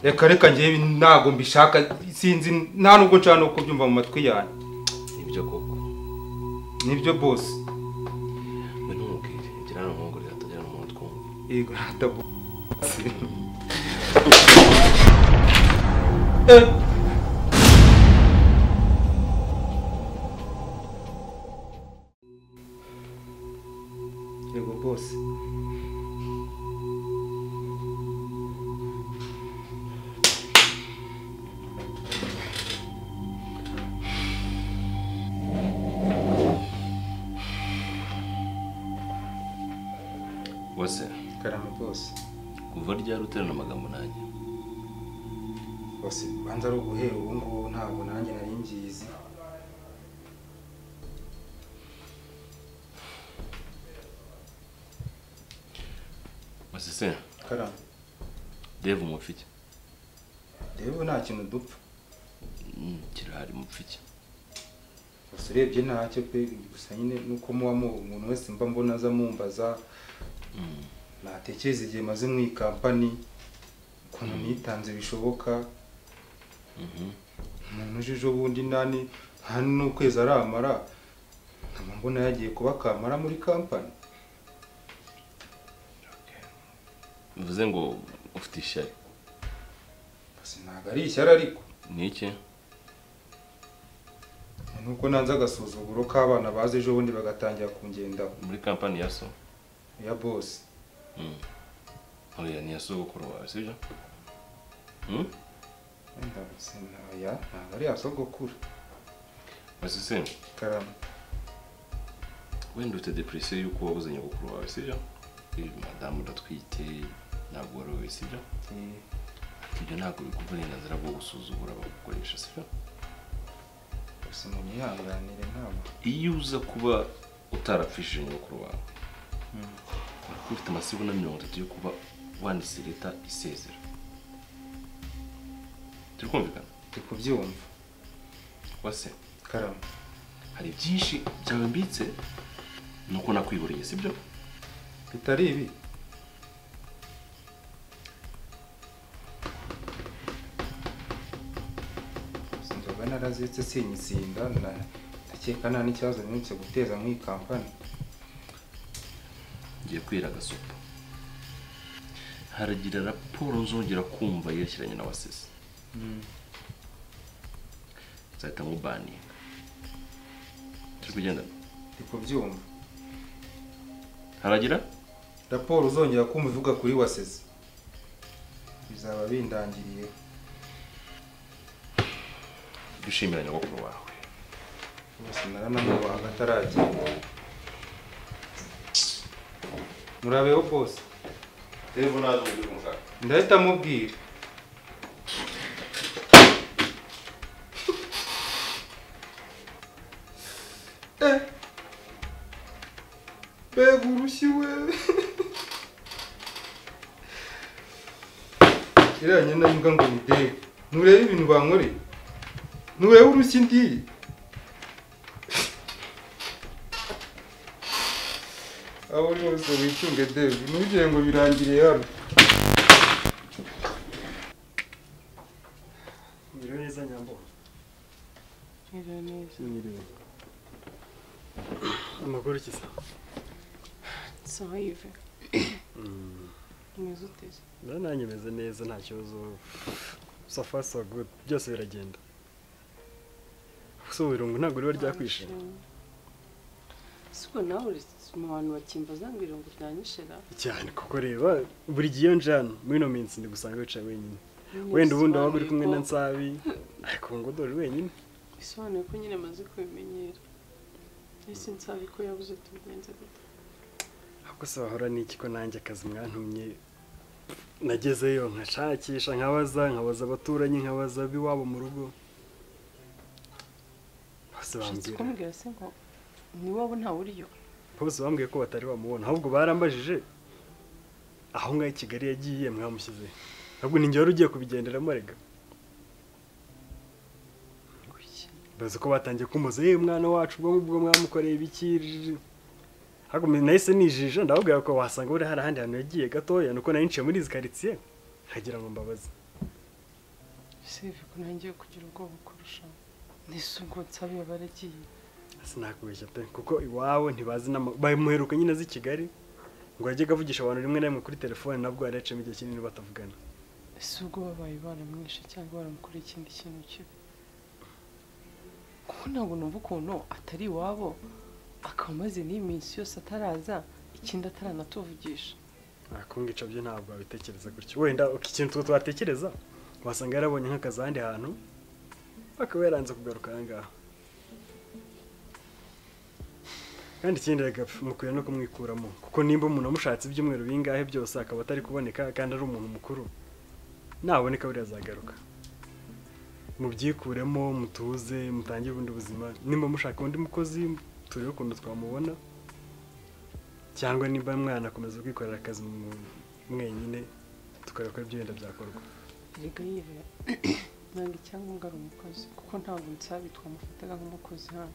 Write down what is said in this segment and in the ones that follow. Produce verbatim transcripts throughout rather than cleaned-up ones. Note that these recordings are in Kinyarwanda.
reka reka ngiye ntago mbishaka sinzi nta nubwo nshaka no kubyumva mu matwi yanjye. Nibyo koko. Nibyo boss. Mwe ntumubwire ngira n'umuhungu ryatajyana mu mutwe. Yego natabu. Eh. Yego boss. Wase Karame boss. Kuva ryari uterana amagambo nanjye? Boss banza ari uguhera ubu ngubu ntabwo nanjye nari ngizi. Wase se Karame. Dave umufike. Dave nta kintu dupfa. Mm, kirahari mupfike. Boss urebye ntacyo pe gusa nyine nuko muba umuntu wese mba mbona aza mumbaza. Mm. Natekereza igihe maze mu company ukuntu nitanze bishoboka. Mhm. Umuntu ujije ubundi nani hano n'ukwezi aramara nkaba mbona yagiye kuba kamara muri company. Bivuze ngo ufite ishyari. Basi ntago ari ishyari ariko. Ni iki? Nuko nanze agasuzuguro k'abana baze ejo bundi bagatangira kungendaho. Muri company ya so? Ya boss. Mm. Oya ni yasogokuru wawe sibyo? Mm? Enda busena ya ntago ari yasogokuru. Wase se Karame. wenda ufite depression yuko wabuze nyogokuru wawe sibyo? Ibi madamu ndatwite ntabwo wari sibyo? Eh. Ibyo ntabwo bikuva uburenganzira bwo gusuzugura abagukoresha sibyo? Gusa munyihanganire ntabwo. Iyo uza kuba utarapfishije nyogokuru wawe Mm. ufite amasibo na mirongo itatu yo kuba wanditse leta isezera. Turi kumvikana? Ndi kubyumva. Wase Karame. hari byinshi byawe mbitse nuko nakwiburiye sibyo? Bitari ibi. Sinzoga narazitse sinyisinda ndakeka nta n'ikibazo nyinshi guteza muri company. Ngiye kwira agasupa. Haragira raporo nzongera kumva yerekeranye na Wasese. Mm. Nzahita mubaninga. Turi kugenda? Ndi kubyumva. Haragira? Raporo uzongera kumva ivuga kuri Wasese. Bizaba bindangiriye. Dushimira nyogokuru wawe. Bose naranamubaha agataragiye. Murabeho boss. Dave nazo muri kumva. Ndahita mubwira. Eh. Bega urushyi we. Iranye na mbwa ngo ni Dave. Nurebe ibintu bankoreye. Nurebe urushyi ndi. Aho uri hose wicunge Dave. Ntugire ngo birangire hano. Ngiro neza nyambo. Ngiro neza. Ngiro. Amakuru kisa. Sawa hivi. Mm. Umeze uteze. Nananye meze neza nta kibazo. So far so good. Byose biragenda. So wirungu ntago uri barya kwishira. Siko nawe uri mu bantu bakimbaza ngo irungu ryanyishira. Cyane kuko reba buri gihe njana muri no minsi ndi gusanga wicaye wenyine. Wenda ubundi waba uri kumwe na Nsabi ariko ngo dore wenyine. Bisobanuye ko nyine maze kubimenyera. Ese Nsabi ko yabuze tubigenze gute? Ahubwo se wahora n'iki ko nanjye akazi mwantumye nagezeyo nkashakisha nkabaza nkabaza abaturanyi nkabaza biwabo mu rugo. Bose bambwira. Kumbwira se ngo ni wowe nta uriyo. Bose bambwiye ko batari bamubona ahubwo barambajije aho ngaho i Kigali yagiye mwamushyize. Ahubwo ninjye wari ugiye kubigenderamo rega. Bazi ko batangiye kumuza yewe mwana wacu ubwo ubwo mwamukoreye ibikirije. Ahubwo nahise nijije ndababwira ko wasanga uri hari ahandi hantu yagiye gatoya nuko nari nciye muri izi quartier nkagira ngo mbabaze. Seve ko nangiye kugira ubwoba kurusha nese ubwo nsabiye baragiye sinakubeshya pe kuko iwawe ntibazi bamuheruka nyine z'i Kigali ngo yajye avugisha abantu rimwe na rimwe kuri telefone nabwo yaracemo igihe kinini batavugana ese ubwo babaye baramwishe cyangwa baramukoreye ikindi kintu kibi kuko ntabwo numva ukuntu atari iwabo akaba amaze n'iminsi yose ataraza ikindi ataranatuvugisha akungica byo ntabwo abitekereza gutyo wenda ikintu twe twatekereza wasanga yarabonye nk'akazi ahandi hantu akaba yaranze kugaruka aha ngaha kandi ikindi reka mukwiye no kumwikuramo kuko nimba umuntu amushatse ibyumweru bingahe byose akaba atari kuboneka kandi ari umuntu mukuru naboneka buriya azagaruka mubyikuremo mutuze mutangire ubundi buzima nimba mushaka undi mukozi turebe ukuntu twamubona cyangwa nimba mwana akomeza kwikorera akazi mwenyine tukareba ko ibyo wenda byakorwa rega yive nanga icyangombwa ari umukozi kuko ntabwo nsabi twamufataga nk'umukozi hano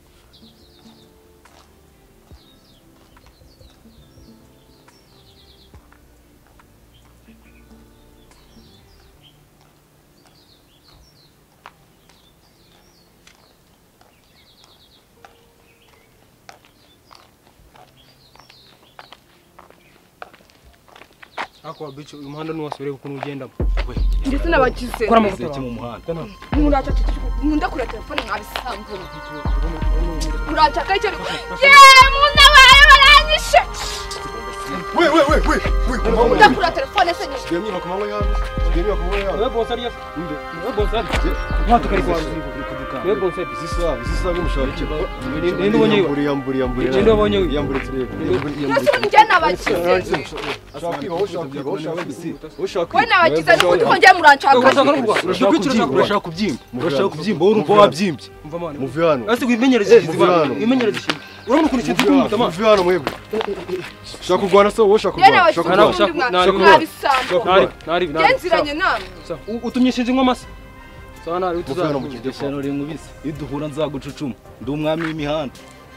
Ako bicho uyu muhanda nuwasubire kuko ugenda ndetse nabagize kora amaguru mu muhanda muraca munda kuri telefone mwabisanzwe muraca kacyo ye munda baye baranyishe we we we we we munda kuri telefone se ni Gemi bakumawe yawe Gemi bakumawe yawe we boss ariya we boss ari mwato kari kwa we boss zisa zisa bimushaka ninde ubonye yamburi yamburi yamburi ninde ubonye yamburi turebe Yesu njye nabagize ushaka ushaka ushaka we nabagize n'undi kongera muranshaka urashaka kubyimba urashaka kubyimba urumva wabyimbye muvi hano ase wimenyereze izibana wimenyereze ishimwe urabona ukuntu kintu kumutama muvi hano mwebwe ushaka kurwana se wowe ushaka kurwana ushaka kurwana mwabisanzwe nari nari genziranye namwe utumyishinje nk'amasa sawa nari utuzana mu kigero Shano ringubise iduhura nzagucucuma ndi umwami w'imihanda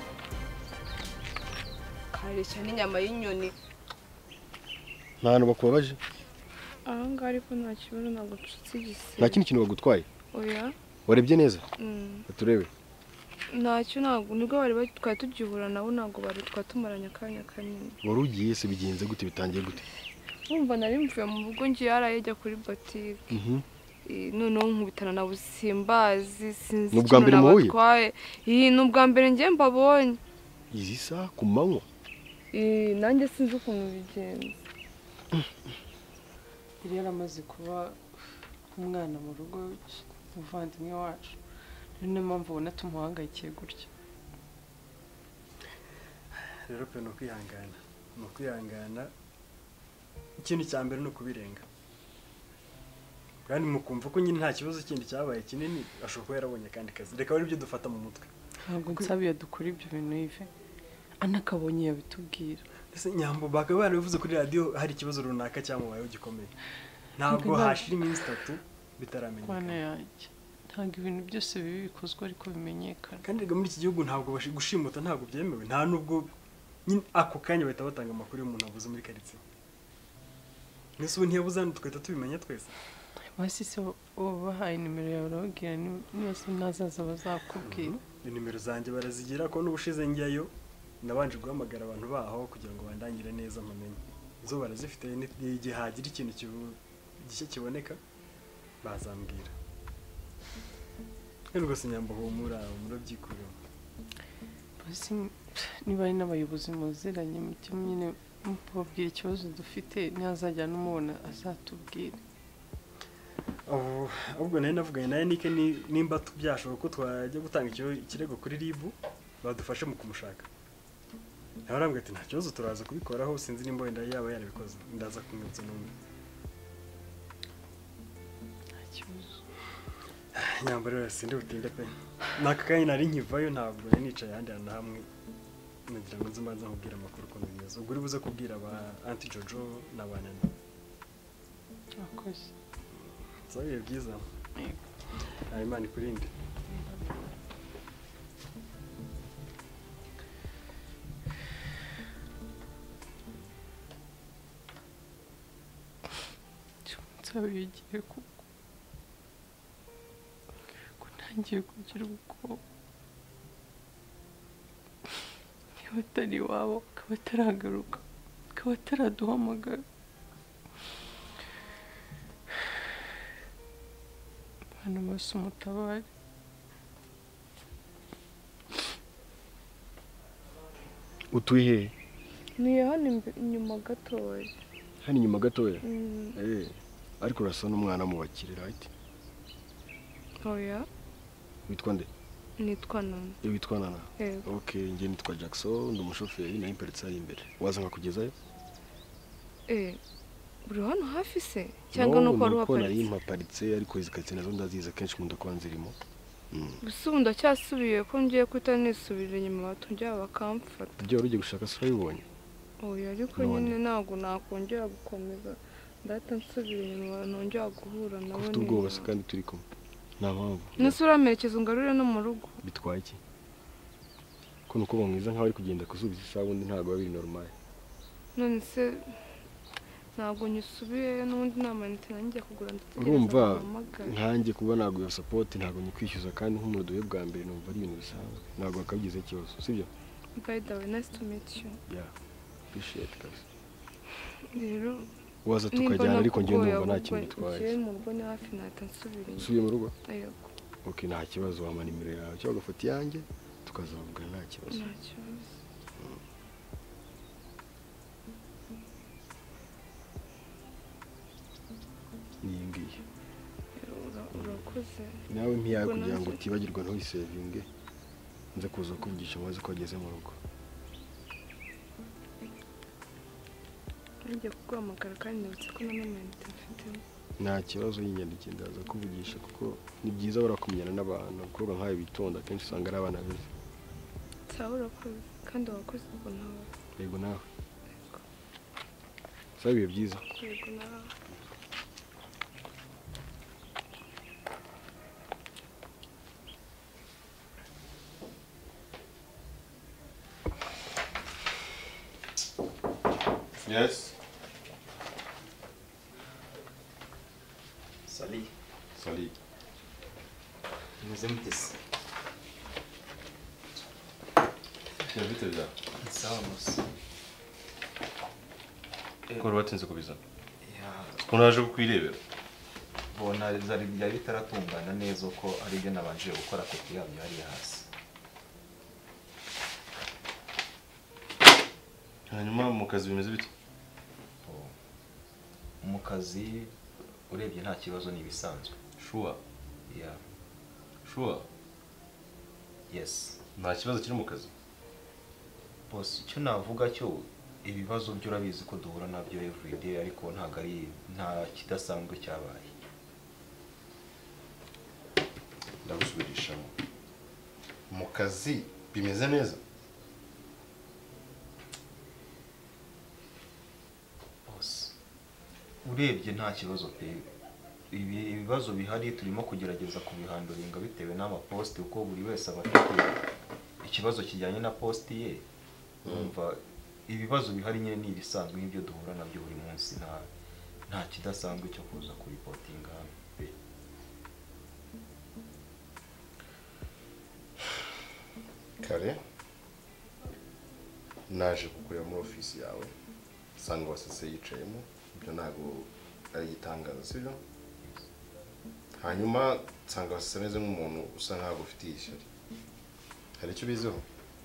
karesha n'inyama y'inyoni nta hantu bakubabaje aha ngaha ariko nta kibazo ntabwo nshuti igise nta kindi kintu bagutwaye oya warebye neza mm. turebe ntacyo ntabwo nibwo bari twari tugihura nabo ntabwo bari twatumaranye akanya kanini wari ugiye se bigenze gute bitangiye gute wumva nari mvuye mu rugo ngiye yarayejya kuri botike noneho nkubitana na busimbazi sinzi ikintu nabatwaye iyi ni ubwa mbere ngiye mbabonye izi saha ku manywa nanjye sinzi ukuntu bigenze yari yaramaze kuba umwana mu rugo umuvandimwe wacu niyo mpamvu ubona tumuhangayikiye gutya rero pe no kwihangana no kwihangana ikintu cya mbere no kubirenga kandi mukumva ko nyine nta kibazo kindi cyabaye kinini ashobora kuba yarabonye kandi kazi reka bari ibyo dufata mu mutwe ntabwo nsabiye dukora ibyo bintu yive anakabonye yabitubwira ese nyambo bakaba barabivuze kuri radio hari ikibazo runaka cyamubayeho gikomeye ntabwo hashira iminsi itatu bitaramenyekana bana yanjye ntabwo ibintu byose bibi bikozwe ariko bimenyekana kandi rega muri iki gihugu ntabwo gushimuta ntabwo byemewe nta nubwo nyine ako kanya bahita batanga amakuru y'umuntu avuze muri karitsiye nese ubu ntiyabuze hano twahita tubimenya twese basi se bahaye nimero yawe urababwira niba se nazaza bazakubwira nimero zanjye barazigira ko n'ubushize njyayo nabanje guhamagara abantu baho kugira ngo bandangire neza mpamenye zo barazifite igihe hagira ikintu gishya kiboneka bazambwira kandi rwose nyambo humura murabyikurira basi niba ari n'abayobozi muziranye mucyo nyine mubabwira ikibazo dufite ntazajya n'umubona azatubwira ahubwo nayo navuganye nayo nike nimba byashoboka ko twajya gutanga ikirego kuri ribu badufashe mu kumushaka nawe arambwira ati nta kibazo turaza kubikoraho sinzi nimba wenda yaba yarabikoze ndaza kumwibutsa n'umwe nta kibazo nyambaro rero sindi butinde pe naka kanya nari nkivayo ntabwo nari nicaye ahandi hantu hamwe nagira ngo nzi mbanza nkubwira amakuru ukuntu bimeze ubwo uri buze kubwira aba anti jojo n'abanana akoze sabiye byiza yego Imana ikurinde nsabiye igihe kuko ngiye kugira ubwoba niba atari iwabo akaba ataragaruka akaba ataraduhamagara hano bose umutabare. utuye hehe? ni hano inyuma gatoya. hano inyuma gatoya? eh ariko urasa n'umwana mu bakire right? oya. witwa nde? nitwa Nana. iyo witwa Nana? eh okay nge nitwa Jackson ndi umushoferi na imperitse ari imbere waza nkakugezayo? eh uri hano hafi se cyangwa no kwa ruhaparitse? no nari mpaparitse ariko izikatse nazo ndaziza kenshi nkunda kuba nzirimo. gusa ndacyasubiye ko ngiye kwita nisubira inyuma batunjya bakamfata. ibyo urugiye gushaka se urabibonye? oya ariko nyine ntabwo nakongera gukomeza ndahita nsubira inyuma nongera guhura nabo. ufite ubwoba se kandi turi kumwe? nta mpamvu. nisura amerekeza ungarure no mu rugo. bitwaye iki ko nuko bamwiza nkaho ari kugenda kuzubiza isaha undi ntabwo biri normal. none se ntabwo nyisubiye n'undi namanite nanjye kugura ndetse urumva nkanjye kuba naguye support ntabwo nyikwishyuza kandi nk'umurudo we bwa mbere numva ari ibintu bisanzwe ntabwo akabigize ikibazo sibyo? by the way nice to meet you. yeah appreciate guys. rero waza tukajyana ariko ngiye numva nta kintu bitwaye. ngiye mu rugo ni hafi nahita nsubira. usubiye mu rugo? yego. okay nta kibazo wampa nimero yawe cyangwa ugafata iyanjye tukazavugana nta kibazo. nta kibazo. niyi ngiyi urakoze nawe ntiyawe kugira ngo utibagirwa ntuyisevinge nze kuza kuvugisha maze ko ageze mu rugo. ngiye kuguhamagara kandi nibutse ko n'amanite mfitemo. nta kibazo y'inyandike ndaza kuvugisha kuko ni byiza barakumenyana n'abantu abakobwa nk'ayo bitonda kenshi usanga ari abana beza. sawa urakoze kandi wakoze ubwo nawe. yego nawe sawa ibihe byiza. yego nawe. Yes. Sali. Sali. Meze mutese. Ya bite bya? Sawa musa. Ko rubatinze kubiza. Ya. Unaje kukwirebera. Bona zari byari bitaratungana neza uko ari byo nabanje gukora kopi yabyo hari hasi. Hanyuma mu kazi bimeze bite? Mu kazi urebye nta kibazo ni bisanzwe. Sure. Yeah. Sure. Yes. Nta kibazo kiri mu kazi. Boss icyo navuga cyo ibibazo byo urabizi ko duhura nabyo every day ariko ntago ari nta kidasanzwe cyabaye. Ndagusubirisha. Mu kazi bimeze neza. Urebye nta kibazo pe. Ibi ibibazo bihari turimo kugerageza kubihandoringa bitewe n'ama post uko buri wese abafite ikibazo kijyanye na post ye. Umva ibibazo bihari nyine ni ibisanzwe nk'ibyo duhura nabyo buri munsi nta nta kidasanzwe cyo kuza ku reporting hano pe. Kare naje kukureba muri ofisi yawe sanga wasese yicayemo ibyo ntago ari igitangaza sibyo? hanyuma nsanga wasese ameze nk'umuntu usa nkaho ufitiye ishyari hari icyo ubiziho?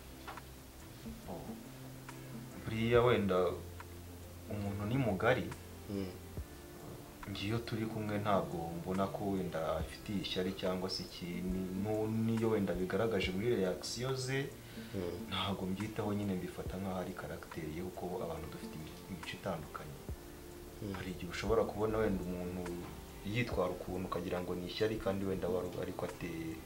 Buriya wenda umuntu ni mugari ngiyo turi kumwe ntabwo mbona ko wenda afitiye ishyari cyangwa se ikintu niyo wenda bigaragaje muri reaction ze ntabwo mbyitaho nyine mbifata nk'aho ari character ye uko abantu dufite imico itandukanye. hari igihe ushobora kubona wenda umuntu yitwara ukuntu ukagira ngo ni ishyari kandi wenda wari ariko ateye.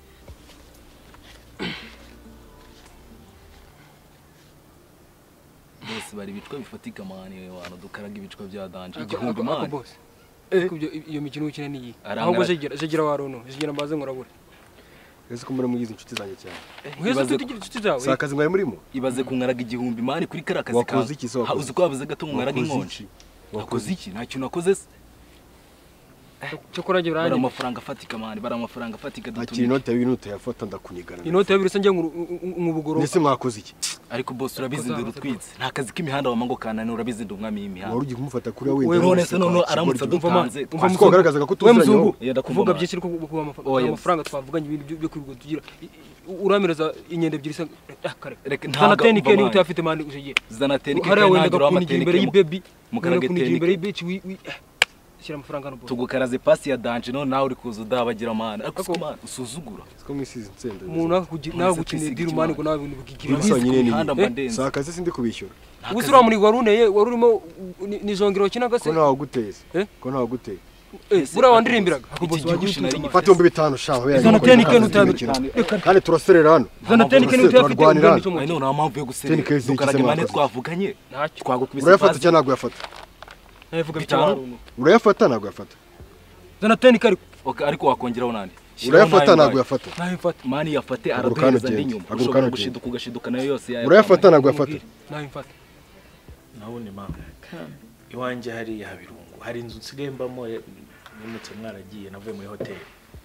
bose bari ibicwa bifatika mani abantu dukaraga ibicwa bya danje igihumbi mani. kubyo iyo mikino ukina ni iyi ahubwo zegera zegera warono zegera mbaze ngurabura. ese ko muri mugize inshuti zanjye cyane. Mwese tugira inshuti zawe. Sakazi mwari murimo? Ibaze kunkaraga igihumbi mani kuri karakazi ka. Wakoze iki so? Uzi ko bavuze gato nkaraga inkonji. Wakoze iki? Nta kintu nakoze se. cyo kurangira bara amafaranga afatika mani bara amafaranga afatika dutumye akiri inote y'inute yafata ndakunigana inote y'abiri se ngiye nk'ubugoro nese mwakoze iki ariko boss urabizi nduru twitse nta kazi k'imihanda wamango kanani urabizi ndumwami y'imihanda wari ugiye kumufata kuri we none se none aramutse dutanze umva ko garagaza ko tuzanye kuvuga byinshi ko amafaranga twavuganye ibintu byo kwirirwa tugira uramireza inyende ebyiri se reka nta tenike ni utafite mani ushyigiye zana tenike hari wenda gakunije imbere y'ibaby mukarage imbere y'ibeach shyira amafaranga n'ubu tugukaraze pasi ya danje none nawe uri kuza udabagira mani ariko man usuzugura siko mwisize nsenda umuntu nawe gukinira diru mani ngo nawe ibintu bikigira imihanda mbandenze saka se sindi kubishyura ubusura muri waruneye warurimo nizongero kinaga se ko nawe guteze ko nawe guteye eh bura wandirimbiraga fata ibihumbi bitanu shaho zana tenike n'utanu kandi turaserera hano zana tenike n'utafite ay none nta mpamvu yo guserera dukarage mane twavuganye twagukubise urayafata cyane ntabwo yafata navuga bitanu urayafata ntabwo yafata zana tenike ariko ariko wakongeraho nandi urayafata ntabwo yafata nayifata mani yafate araduhereza ndi nyuma ushobora gushiduka ugashiduka nayo yose yayo urayafata ntabwo yafata nayifata nawo ni mama iwanje hari habirungu hari inzu nsigaye mbamo nimutse mwaragiye navuye muri hoteli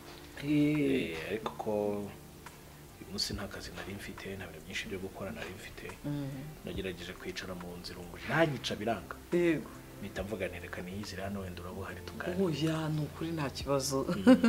eh ariko ko umunsi nta kazi nari mfite nta bintu byinshi byo gukora nari mfite nagerageje kwicara mu nzira ngo nanyica biranga yego mpita mvuga ntereka niyizira hano wenda urabo hari tugana oya nukuri nta kibazo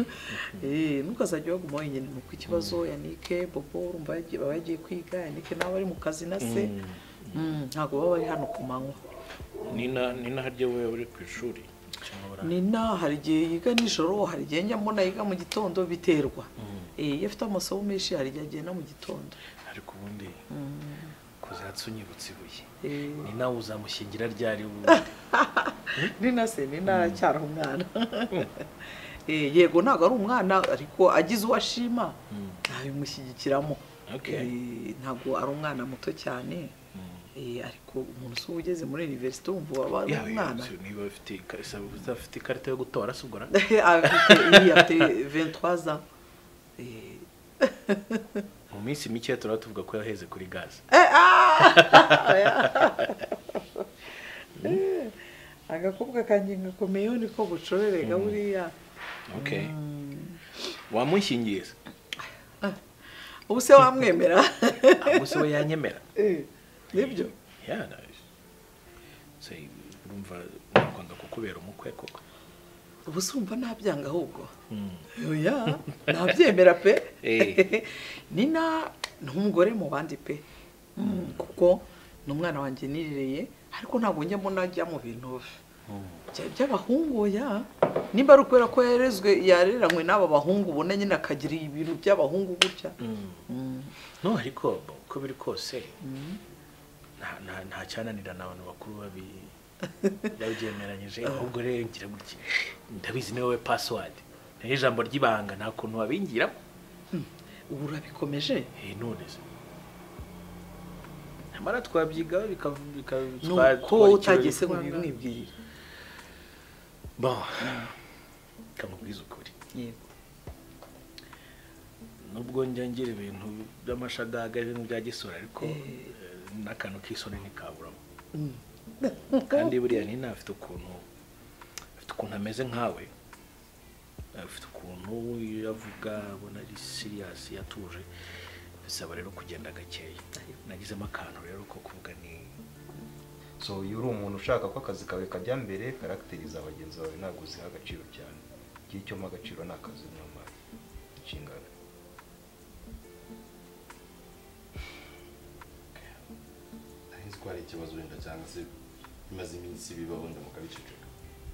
eh nukazajya baguma wenyine nuko ikibazo Yannick Bobo urumva bagiye kwiga Yannick nawe ari mu kazi na se ntago baba bari hano ku manywa nina nina harye wewe uri ku ishuri nina hari igihe yiga nijoro hari igihe njya mbona yiga mu gitondo biterwa eh iyo afite amasomo menshi hari igihe agenda mu gitondo ariko ubundi kuzatse unyibutse ibuye nina uzamushingira ryari ubu nina se nina cyara umwana eh yego ntago ari umwana ariko agize uwashima nabimushyigikiramo ntago ari umwana muto cyane eh ariko umuntu so ugeze muri university umva waba umwana niba ufite ufite ikarita yo gutora sugura afite vingt-trois ans eh mu minsi mike turaba tuvuga ko yaheze kuri gaze agakobwa kanjye ngakomeye niko gucorerega buriya okay wamushingiye ubu se wamwemera ubu se yanyemera nibyo yeah say urumva nakwanga kukubera umukwe koko ubu sumva nabyanga ahubwo oya nabyemera pe nina n'umugore mu bandi pe kuko n'umwana wanjye nirereye ariko ntabwo njye mbona ajya mu bintu by'abahungu ya nimba ari ukwera ko yarezwe yareranywe n'aba bahungu ubona nyine akagira ibintu by'abahungu gutya no ariko uko biri kose nta cyananira n'abantu bakuru babi babyemeranyije ahubwo rero ngira gutya ndabizi niwe password nayo ijambo ry'ibanga nta kuntu wabingira ubu urabikomeje eh none se amara twabyiga bikavuga nuko utagese ngo bimwibwire bon kamubwiza ukuri yego nubwo njya ngira ibintu by'amashagaga ibintu bya gisura ariko n'akantu k'isoni ntikaburamo kandi buriya ni nafite ukuntu afite ukuntu ameze nkawe afite ukuntu yavuga abona ari serious yatuje bisaba rero kugenda gakeya nagizemo akantu rero ko kuvuga ni so iyo uri umuntu ushaka ko akazi kawe kajya mbere karagiteri za bagenzi bawe ntabwo uziha agaciro cyane icyo mo agaciro ni akazi nyamara inshingano twari ikibazo wenda cyangwa se bimaze iminsi bibaho wenda mukabiceceka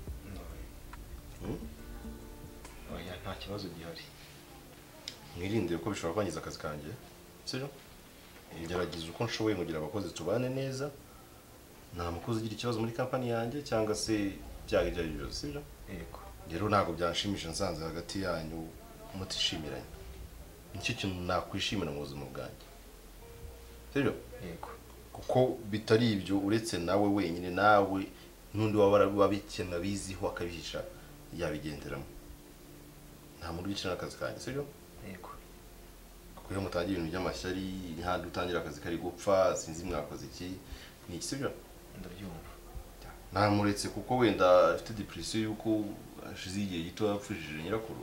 oya nta kibazo gihari mwirinde ko bishobora kwangiza akazi kanjye sibyo ngerageza uko nshoboye kugira abakozi tubane neza nta mukozi ugira ikibazo muri kampani yanjye cyangwa se byaga ibyo ari byose sibyo yego rero ntabwo byanshimisha nsanze hagati yanyu mutishimiranye nicyo kintu nakwishimira mu buzima bwanjye sibyo yego kuko bitari ibyo uretse nawe wenyine nawe n'undi waba wabikena biziho akabihisha yabigenderamo nta muntu wicira akazi kanjye sibyo yego kuko iyo mutangira ibintu by'amashyari ntihandi utangira akazi kari gupfa sinzi mwakoze iki ni iki sibyo ndabyumva namuretse kuko wenda afite depression yuko ashize igihe gito yapfushije nyirakuru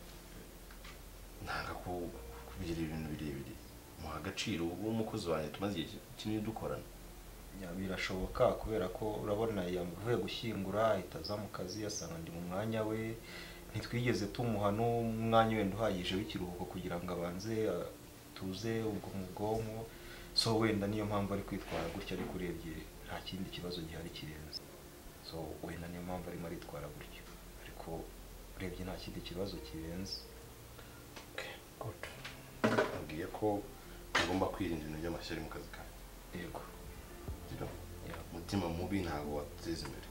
nanga ko kubigira ibintu birebire mu agaciro w'umukozi wanjye tumaze igihe kinini dukorana birashoboka kubera ko urabona yavuye gushyingura ahitaza mu kazi yasanga ndi mu mwanya we ntitwigeze tumuha n'umwanya wenda uhagije w'ikiruhuko kugira ngo abanze tuze ubwo mu bwonko so wenda niyo mpamvu ari kwitwara gutya ariko urebye nta kindi kibazo gihari kirenze so wenda niyo mpamvu arimo aritwara gutyo ariko urebye nta kindi kibazo kirenze mbwiye ko ugomba kwirinda ibintu by'amashyari mu kazi kawe yego umutima mubi ntabwo wateza imbere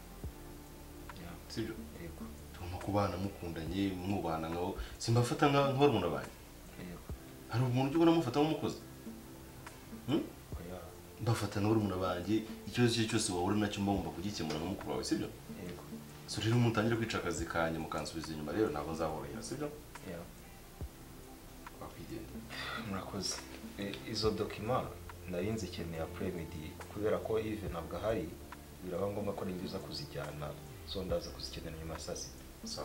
sibyo yego tugomba kubana mukundanye mwubana nkaho simbafata nka barumuna banjye hari umuntu ujya unamufata nk'umukozi mbafata nka barumuna banjye ikibazo icyo cyose wahura nacyo mba wumva kugikemura nka mukuru wawe sibyo so rero mutangira kwica akazi kanjye mukansubiza inyuma rero ntabwo nzahorera sibyo wakwigendera murakoze izo dokima nari nzikeneye apremidi kubera ko Yves ntabwo ahari biraba ngombwa ko ninjiza kuzijyana so ndaza kuzikenera nyuma saa sita sawa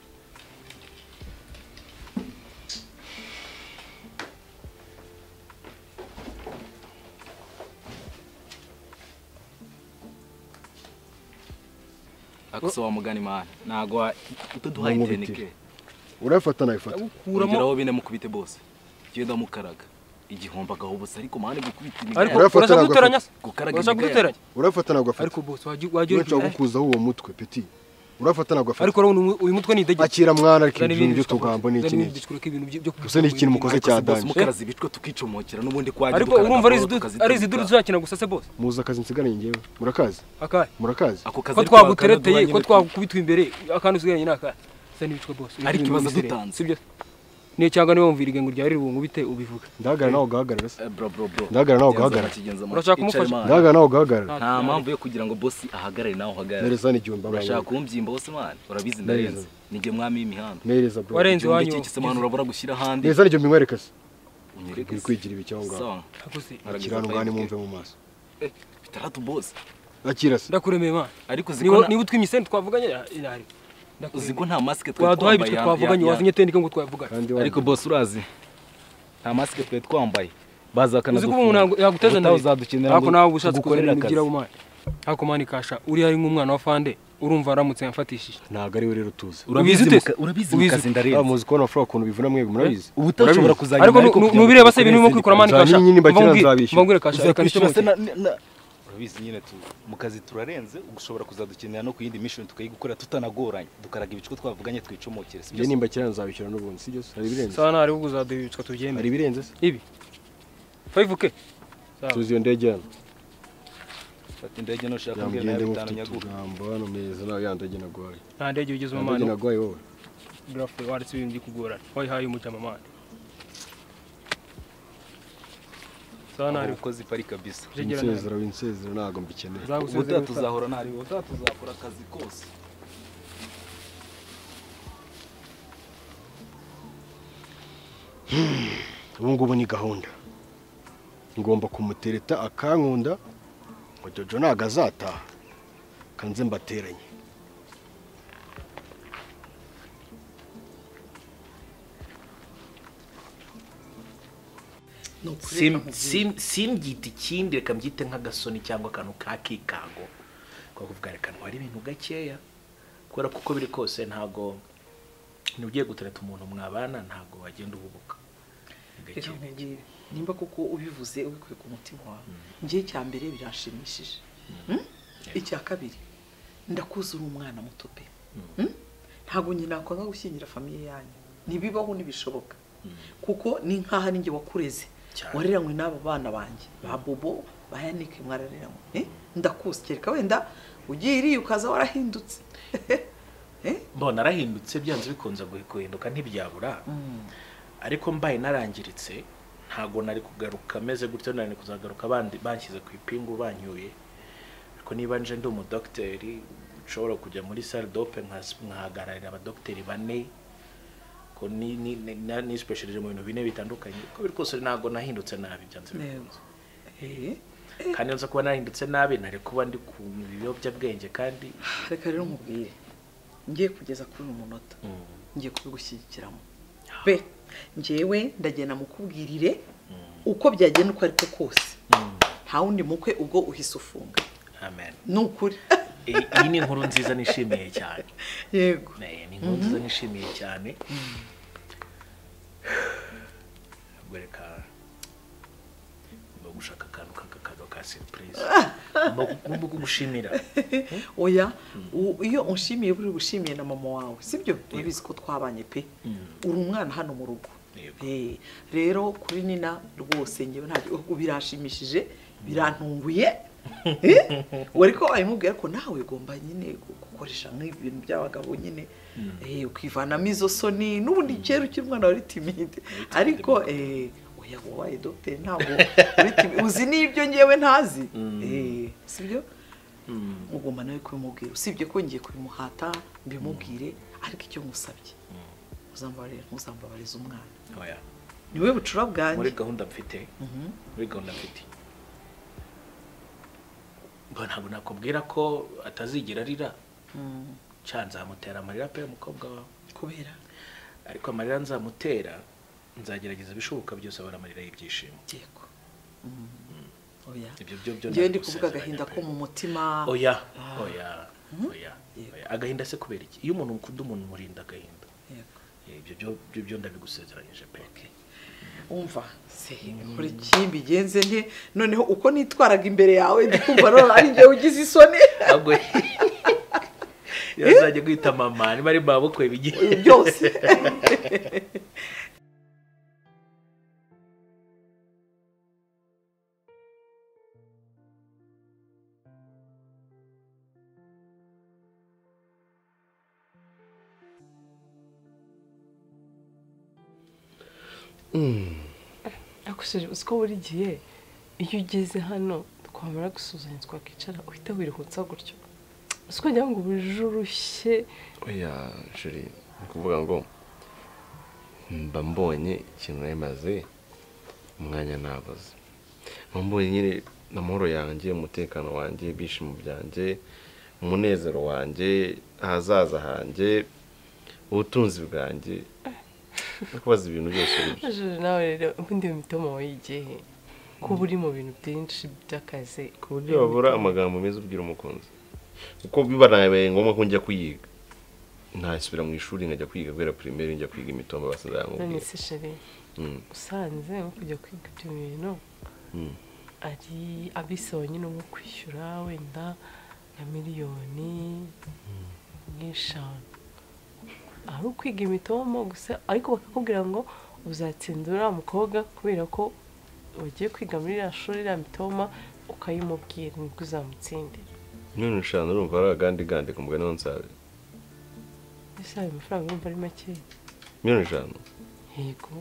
akuso wa mugani mana nagwa utuduhaye intenike urafata nayifata kuramo bine mukubite bose genda mukaraga igihomba gahubusa ariko mane gukubita imigani ariko urafata guteranya gukaraga guteranya urafata nagwafata ariko boss wagiye uca gukuza uwo mutwe petit urafata nagwafata ariko urabona uyu mutwe ni idege akira mwana ariko ibintu byo tugambo ni iki niki gusa ni ikintu mukoze cya danje mukarazi bitwe tukicomokera nubundi kwaje ariko urumva ari iziduru zakina gusa se boss muza akazi nsigaranye ngewe murakazi akaye murakazi ko twagutereteye ko twakubitwa imbere akandi usigaranye naka se nibicwe boss ariko ibaza dutanze sibyo ni cyangwa niyo mvira igengo ryari ribungu bite ubivuga ndagara nawo gahagarara se bro bro bro ndagara nawo gahagarara urashaka kumufasha ndagara nawo gahagarara nta mpamvu yo kugira ngo boss ahagarare nawo hagarara nereza ni igihumbi urashaka kumbyimba bose man urabizi ndarenze nige mwami y'imihanda nereza bro warenze wanyu iki se man urabura gushyira handi nereza ni igihumbi mwereka se unyereke kwigira ibicyonga sawa akirano ngani mumve mu maso eh bitaratu boss akira se ndakuremeye man ariko ziko niba utwimise twavuganye ari uziko nta maske twe twambaye ibyo twavuganye wazinye tendike ngo twavuganye ariko boss urazi nta maske twe twambaye bazakana uziko umuntu yaguteza nawe uzadukenera ngo nawe ubushatse gukorera ibigira bumane hako mani kasha uri hari nk'umwana wa fande urumva aramutse yamfatishije ntago ari we rero tuzi urabizi urabizi mukazi ndarenze amuzi ko nafura kuntu bivuna mwego murabizi ubutashobora kuzanya ariko nubireba se ibintu bimo kwikora mani kasha mbangure kasha reka nicyo urabizi nyine tu mukazi turarenze ugushobora kuzadukenera no kuyindi mission tukayigukora tutanagoranye dukaraga ibiciko twavuganye twicomokere sibyo nimba kirana nzabishyura n'ubundi sibyo hari birenze sana hari uguzaduha ibiciko tubyemera hari birenze se ibi five k tuzi iyo ndege hano fata indege no shaka mbwira nawe bitanu nyaguka ngamba hano meza nawe yandege nagwaye nta ndege ugeze mu mano nagwaye wowe grafe waretse ibintu byikugorana wayihaye umujama mani sana ari ukozi pari kabisa insezero insezero nago mbikeneye ubutaha tuzahora ntari ubutaha tuzakora akazi kose ubu ngubu ni gahunda ngomba kumutereta akankunda ngo Jojo ntago azataha kanze mbateranye simbyita ikindi reka mbyite nk'agasoni cyangwa akantu ka kikango ko kuvuga reka ntwara ibintu gakeya kubera kuko biri kose ntago ntugiye gutereta umuntu mwabana ntago wagenda uhubuka nimba kuko ubivuze ubikuye ku mutima wawe ngiye cya mbere birashimishije icya kabiri ndakuzura umwana muto pe ntago nyina akwanga gushyingira famiye yanyu nibibaho nibishoboka kuko ni nkaha ninjye wakureze wareranywe n'abo bana banjye ba Bobo bayanike mwarareranywe ndakusikeka wenda ugiye iri ukaza warahindutse mbona arahindutse byanze bikunze guhinduka ntibyabura ariko mbaye narangiritse ntago nari kugaruka meze gutyo nari kuzagaruka abandi banshyize ku ipingu banyuye ariko niba nje ndi umudokiteri ushobora kujya muri salle d'ope nkahagararira abadokiteri bane ko ni ni ni specialist mu bintu bine bitandukanye ko biri kose ntago nahindutse nabi byanze bikunze eh kandi nza kuba nahindutse nabi nari kuba ndi ku biyobyabwenge kandi reka rero nkubwire ngiye kugeza kuri uyu munota ngiye kubigushyigikiramo be njyewe ndagenda mukubwirire uko byagenda uko ariko kose nta wundi mukwe ubwo uhise ufunga amen nukuri iyi ni inkuru nziza nishimiye cyane yego ni inkuru nziza nishimiye cyane reka gushaka akantu k'akado ka surprise mu kugushimira oya iyo unshimiye buri gushimiye na mama wawe sibyo urabizi ko twabanye pe uri umwana hano mu rugo rero kuri Nina rwose ngewe ntabwo birashimishije birantunguye wari ko ayimubwira ko nawe ugomba nyine gukoresha nk'ibintu by'abagabo nyine ukivanamo izo soni n'ubundi kera ukiri umwana wari timide ariko oya wabaye docteur ntabwo uzi n'ibyo ngewe ntazi sibyo ugomba nawe kubimubwira usibye ko ngiye kubimuhata mbimubwire ariko icyo musabye uzambarira ntuzambabariza umwana oya niwe bucura bwanjye muri gahunda mfite muri gahunda mfite ngo ntabwo nakubwira ko atazigira arira cyanza amutera amarira pe umukobwa wawe kubera ariko amarira nzamutera nzagerageza bishoboka byose abara amarira y'ibyishimo yego oya ibyo byo byo ngiye ndi kuvuga agahinda ko mu mutima oya oya oya agahinda se kubera iki iyo umuntu ukunda umuntu murinda agahinda yego ibyo byo byo byo ndabigusezeranyije pe umva se kuri kimbi genze nte noneho uko nitwaraga imbere yawe ndikumva no ari ngiye ugize isoni agwe yazajye kwita mama ni bari babukwe bigiye byose akusije uko buri gihe iyo ugeze hano twamara gusuzanya twakicara uhita wirihutsa gutyo uko ngira ngo ubuje urushye oya jeri ni kuvuga ngo mba mbonye ikintu namaze umwanya nabuze mba mbonye nyine amahoro yanjye umutekano wanjye ibyishimo byanjye umunezero wanjye ahazaza hanjye ubutunzi bwanjye kubaza ibintu byose rero nawe rero ubundi mitoma wayigiye ko buri mu bintu byinshi by'akazi ku buryo babura amagambo meza ubwira umukunzi uko bibanaye ngombwa ko njya kuyiga ntasubira mu ishuri nkajya kwiga kubera primaire njya kwiga imitombo basazanga ngo none se chérie usanze nko kujya kwiga ibyo bintu ari abisaba nyine nko kwishyura wenda nka miliyoni nk'eshanu ari ukwiga imitomo gusa ariko bakakubwira ngo uzatsindura umukobwa kubera ko wagiye kwiga muri ya shuri ya mitoma ukayimubwira nibwo uzamutsindira none ushana urumva ari agandi gande ku mugani wonsabe ese ayo mafaranga urumva ari make miliyoni eshanu yego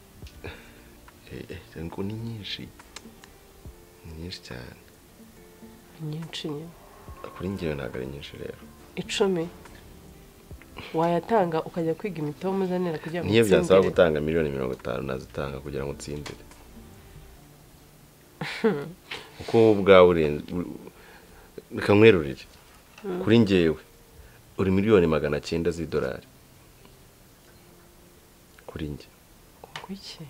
eh ngo ni nyinshi ni nyinshi cyane nyinshi nyine kuri njyewe ntabwo ari nyinshi rero icumi wayatanga ukajya kwiga imitomo uzanira kugira ngo niyo byasaba gutanga miliyoni mirongo itanu nazitanga kugira ngo utsindire uko bwawe urenze reka nkwerurire kuri njyewe uri miliyoni magana cyenda z'idolari kuri njye kuki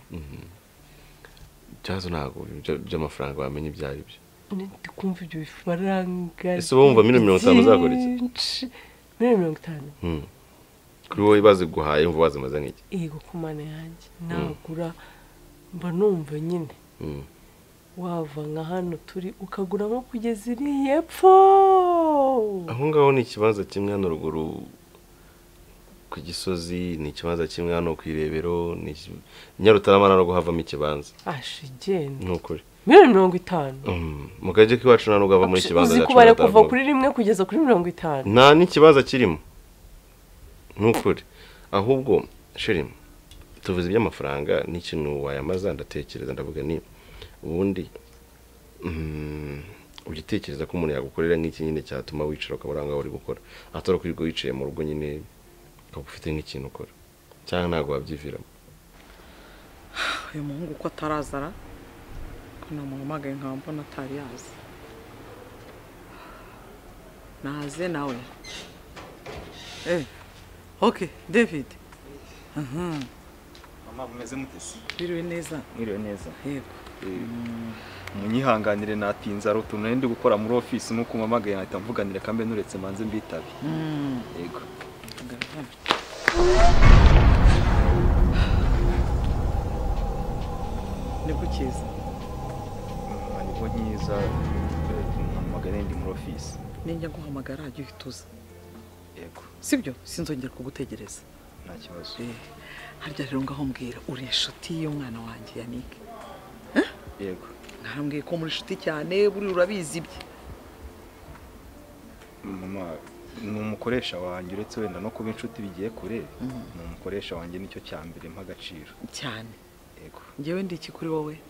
cyazo ntabwo by'amafaranga wamenye ibyo ari byo ndi kumva ibyo bifaranga ese wumva miliyoni mirongo itanu uzakora iki miliyoni mirongo itanu kuri wowe bazi guhaye umva bazimaze nk'iki yego ku mana yanjye nagura mba numva nyine wava nka hano turi ukagura nko kugeza iriya epfo aho ngaho ni ikibanza kimwe hano ruguru ku gisozi ni ikibanza kimwe hano ku irebero ni Nyarutarama no guhavamo ikibanza ashigenda nukuri miliyoni mirongo itanu mu gace k'iwacu nano gava muri ikibanza uzi kubara kuva kuri rimwe kugeza kuri mirongo itanu nta n'ikibanza kirimo nukuri ahubwo shirimo tuvuze iby'amafaranga n'ikintu wayamaza ndatekereza ndavuga ni ubundi ugitekereza ko umuntu yagukorera nk'iki nyine cyatuma wicara ukaburanga uri gukora atari kwirirwa wicaye mu rugo nyine ukaba ufite nk'ikintu ukora cyangwa ntabwo wabyiviramo uyu muhungu uko atarazara namuhamagaye nkaba mbona atari yazi naze nawe eh okay David aha mama mumeze mutese biriwe neza mwiriwe neza yego munyihanganire natinza ari utuntu ndi gukora muri office nuko mpamagaye nahita mvuganira kambe nuretse manze mbitabe yego niko cyiza niko nyiza mpamagare ndi muri office ninjya guhamagara ajye uhituza yego sibyo sinzongera kugutegereza nta kibazo harya rero ngaho mbwira uri inshuti y'umwana wanjye Yannick yego nkarambwiye ko muri inshuti cyane buri urabizi bye mama ni umukoresha wanjye uretse wenda no kuba inshuti bigiye kure ni umukoresha wanjye nicyo cya mbere mpa agaciro cyane yego njyewe ndi iki kuri wowe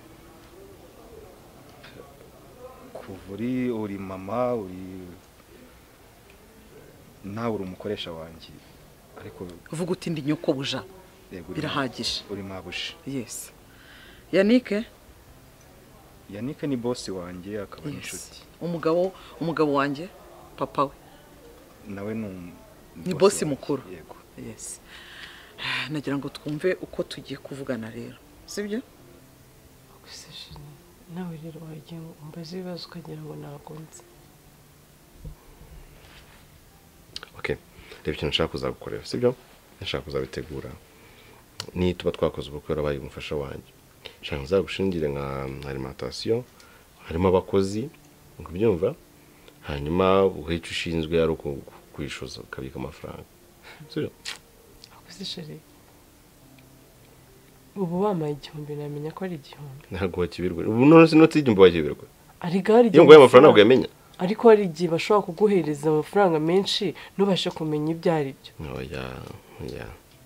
kuvuri uri mama uri nawe uri umukoresha wanjye ariko uvuga uti ndi nyoko buja birahagije uri mabuja yes Yannick Yannick ni boss wanjye akaba inshuti umugabo umugabo wanjye papa we nawe ni ni boss mukuru yego yes nagira ngo twumve uko tugiye kuvugana rero sibyo nawe rero wagiye umbaza ibibazo ukagira ngo nagonze okay reba ikintu nshaka kuzagukorera sibyo nshaka kuzabitegura ni tuba twakoze ubukwe rabaye umufasha wanjye nshaka nzagushingire nka alimentation harimo abakozi ukubyumva hanyuma uheje ushinzwe ari uko kwishuza kabika amafaranga sibyo akusisheri ubu bamaye igihumbi namenya ko ari igihumbi ntago wakibirwa ubu none sinoti igihumbi wakibirwa ari gari iyo ngoye amafaranga ntabwo yamenya ariko hari igihe bashobora kuguhereza amafaranga menshi ntubashe kumenya ibyo ari byo oya oya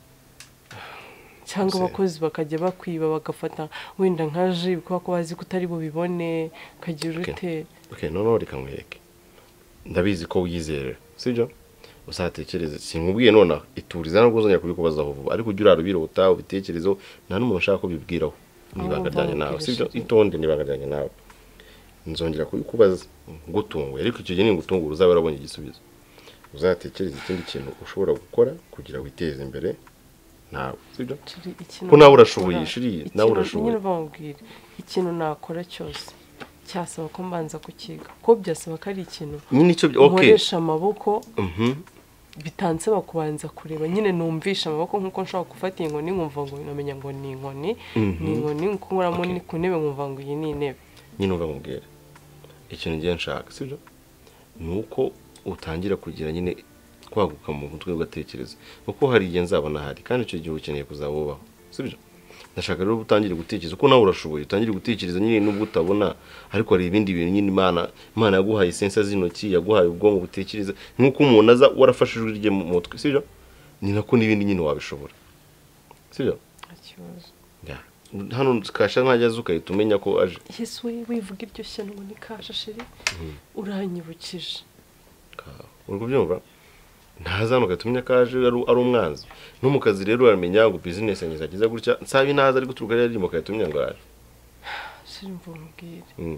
cyangwa abakozi bakajya bakwiba bagafata wenda nka ji kuko ko bazi ko utari bubibone kagira urute okay no no reka mweke ndabizi ko wizera sibyo usatekereze sinkubwiye nona ituriza no guzanya kubikubaza vuba ariko ujya urarubirota ubitekerezo nta n'umuntu ushaka ko bibwiraho nibanga ryanye nawe sibyo itonde nibanga ryanye nawe nzongera kubikubaza gutunguye ariko icyo gihe ningutungura uzaba warabonye igisubizo uzatekereza ikindi kintu ushobora gukora kugira witeze imbere nawe sibyo ko nawe urashoboye shiri nawe urashoboye nyine bamubwira ikintu nakora cyose cyasaba ko mbanza kukiga ko byasaba ko ari ikintu nyine icyo okay nkoresha amaboko mhm bitanze bakubanza kureba nyine numvisha amaboko nkuko nshaka gufata inkoni nkumva ngo namenye ngo ni inkoni ni inkoni nkuramo ni ku ntebe nkumva ngo iyi ni intebe nyine uva mubwira ikintu ngiye nshaka sibyo nuko utangira kugira nyine kwaguka mu mutwe ugatekereza kuko hari igihe nzabona hari kandi icyo gihe ukeneye kuzabubaho sibyo ndashaka rero utangire gutekereza ko nawe urashoboye utangire gutekereza nyine nubwo utabona ariko hari ibindi bintu nyine Imana Imana yaguhaye sensa z'intoki yaguhaye ubwonko butekereza nkuko umuntu aza warafashijwe rye mu mutwe sibyo ni nako n'ibindi nyine wabishobora sibyo akibazo ya hano kasha ntajyaza ukahita umenya ko aje Yesu we wivuga iryo shyano ngo ni kasha sheri uranyibukije urwo byumva ntazano gatumenya kaje ari umwanzi no mu kazi rero aramenya ngo business yanjye zagiza gutya nsabi naza ari guturuka ari mu katumenya ngo ari sheri mvumubwire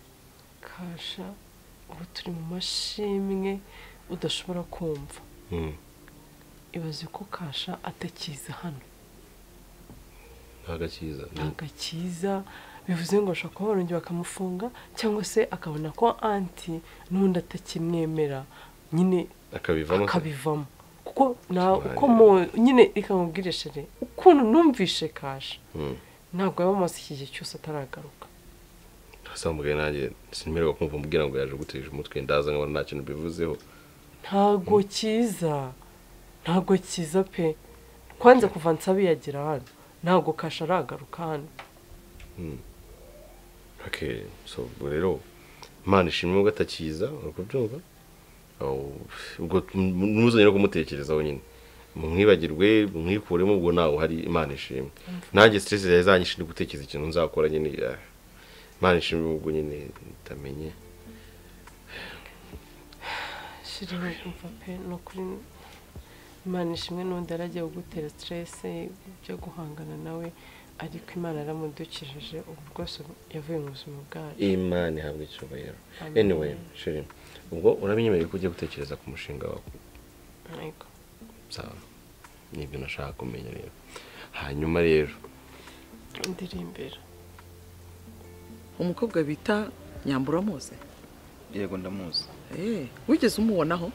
kasha ubu turi mu mashimwe udashobora kumva ibaze ko kasha atakiza hano agakiza agakiza bivuze ngo ashaka kuba barongera bakamufunga cyangwa se akabona ko anti n'undi atakimwemera nyine akabivamo akabivamo kuko na uko mu nyine ikamubwire shere ukuntu numvishe kasha ntabwo yaba amaze iki gihe cyose ataragaruka asambwe nanjye sinmerwa kumva mubwira ngo yaje guteje umutwe ndaza nkabona nta kintu bivuzeho ntago kiza ntago kiza pe kwanza kuva nsabi yagira hano ntago kasha aragaruka hano okay so rero Imana ishimwe ugatakiza uko byumva ubwo muzanye no kumutekerezaho nyine mwibagirwe mwikuremo ubwo nawe hari Imana ishimwe nanjye stress yazanyishe ndi gutekereza ikintu nzakora nyine Imana ishimwe ubwo nyine ndamenye shiri umva pe no kuri Imana ishimwe n'undi aragiye gutera stress byo guhangana nawe ariko imana yaramudukijije ubu bwose yavuye mu buzima bwacu. Imana ihabwa icyubahiro. Anyway sheri ubwo urabinyemereye ko ugiye gutekereza ku mushinga wawe. Yego. Sawa nibyo nashaka kumenya rero. Hanyuma rero ndirimbira umukobwa bita Nyambura Mose. Yego ndamuzi. Eh wigeze umubonaho?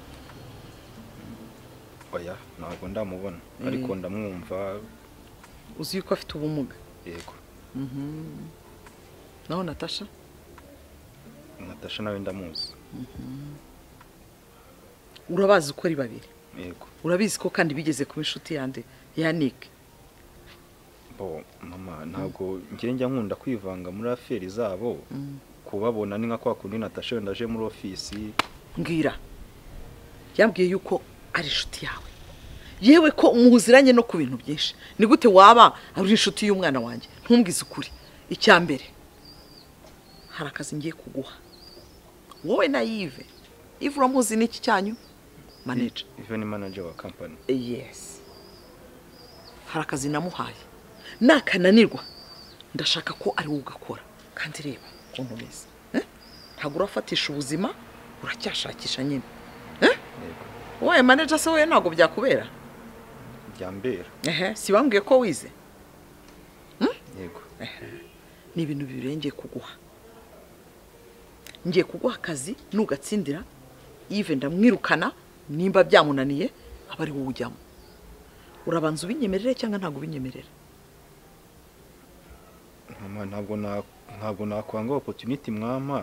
Oya ntabwo ndamubona ariko ndamwumva. Uzi yuko afite ubumuga? Yego. Mhm. Naho Natasha? Natasha nawe ndamuzi. Mhm. Urabazi uko ari babiri? Yego. Urabizi ko kandi bigeze kuba inshuti yande ya Nick? Bo mama ntabwo ngiye njya nkunda kwivanga muri aferi zabo. Kubabona ni nka kwa kundi Natasha wenda aje muri ofisi. Mbwira. Yambwiye yuko ari inshuti yawe. Yewe ko muziranye no ku bintu byinshi. Ni gute waba ari inshuti y'umwana wanjye? Ntumbwize ukuri. Icyambere. Hari akazi ngiye kuguha. Wowe na Yves. Yves uramuzi n'iki cyanyu? Manager. Yves ni manager wa company. Yes. Hari akazi namuhaye. Nakananirwa. Ndashaka ko ari wowe ugakora. Kandi reba ukuntu umeze. Eh? Ntabwo urafatisha ubuzima, uracyashakisha nyine. Eh? Wowe manager se wowe ntabwo byakubera? Byambera. Ehe, si bambwiye ko wize? Hm? Yego. Ehe. Ni ibintu birengeye kuguha. Ngiye kuguha akazi nugatsindira Yves ndamwirukana nimba byamunaniye aba ari wowe ujyamo. Urabanza ubinyemerere cyangwa ntabwo ubinyemerera? Mama ntabwo na ntabwo nakwanga opportunity mwama.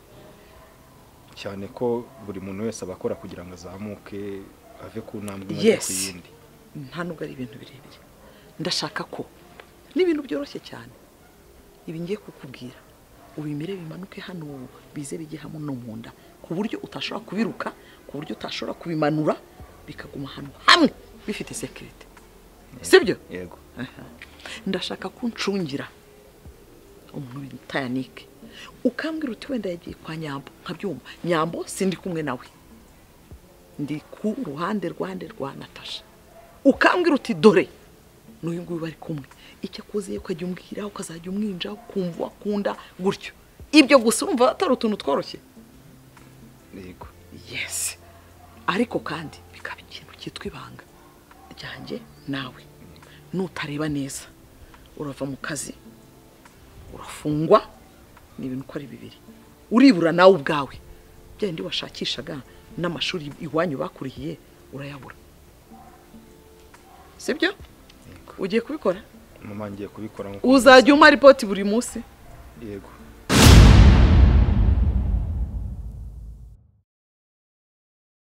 Cyane ko buri muntu wese abakora kugira ngo azamuke ave ku ntambwe imwe ku yindi. Nta nubwo ari ibintu birebire. Ndashaka ko n'ibintu byoroshye cyane. Ibi ngiye kukubwira ubimire bimanuke hano bize bijye hamwe no munda ku buryo utashobora kubiruka, ku buryo utashobora kubimanura bikaguma hano hamwe bifite security. Sibyo? Yego. Ndashaka kuncungira umuntu bita Nick. Ukambwira uti wenda yagiye kwa Nyambo nkabyumva. Nyambo sindi kumwe nawe. Ndi ku ruhande rwande rwa Natasha. Ukambwira uti dore n'uyu nguyu bari kumwe. Icyo akoze ko ajya umbwira ukazajya umwinja kumva akunda gutyo. Ibyo gusa urumva atari utuntu tworoshye. Yego. Yes. Ariko kandi bikaba ikintu cyitwa ibanga ryanjye nawe. Nutareba neza urava mu kazi urafungwa ni ibintu ko ari bibiri. Uribura nawe ubwawe. Byandi washakishaga n'amashuri iwanyu bakurihiye urayabura. Sibyo? Ugiye kubikora? Mama ngiye kubikora. Uzajya umpa report buri munsi? Yego.